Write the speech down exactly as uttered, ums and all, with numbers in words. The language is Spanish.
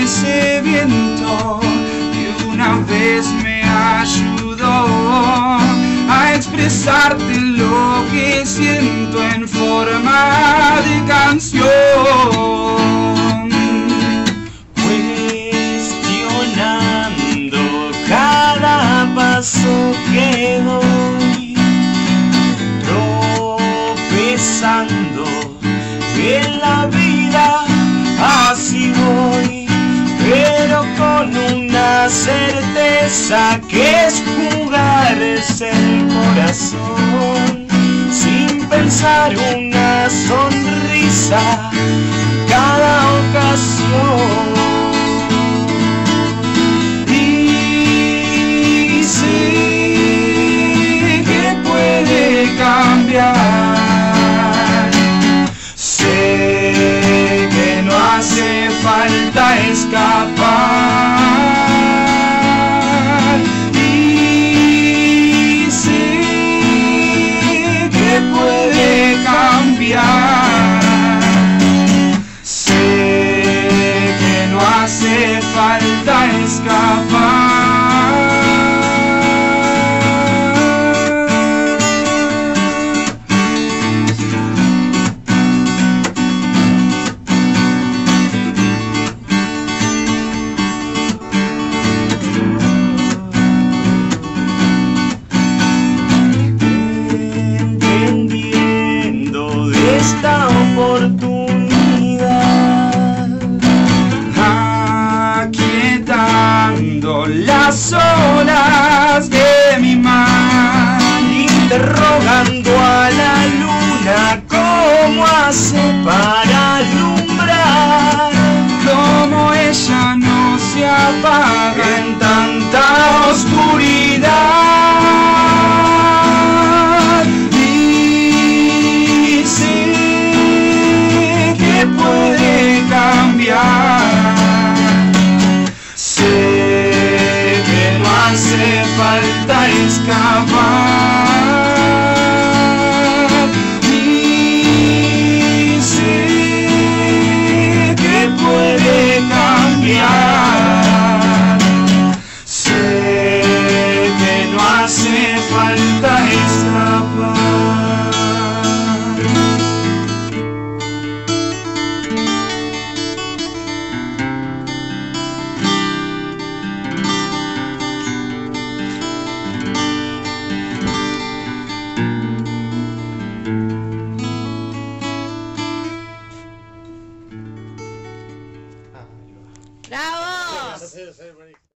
ese viento que una vez me ayudó a expresarte lo que siento en forma de canción. Cuestionando cada paso que doy, tropezando en la vida, así voy, pero con una certeza que es jugarse el corazón, sin pensar una sonrisa cada ocasión. Y sé que puede cambiar, sé que no hace falta escapar, y sé que puede cambiar, sé que no hace falta escapar. Esta oportunidad, aquietando las olas de mi mar, interrogando a la luna cómo hace para alumbrar, Como ella no se apaga en tanta oscuridad. puede cambiar, sé que no hace falta escapar.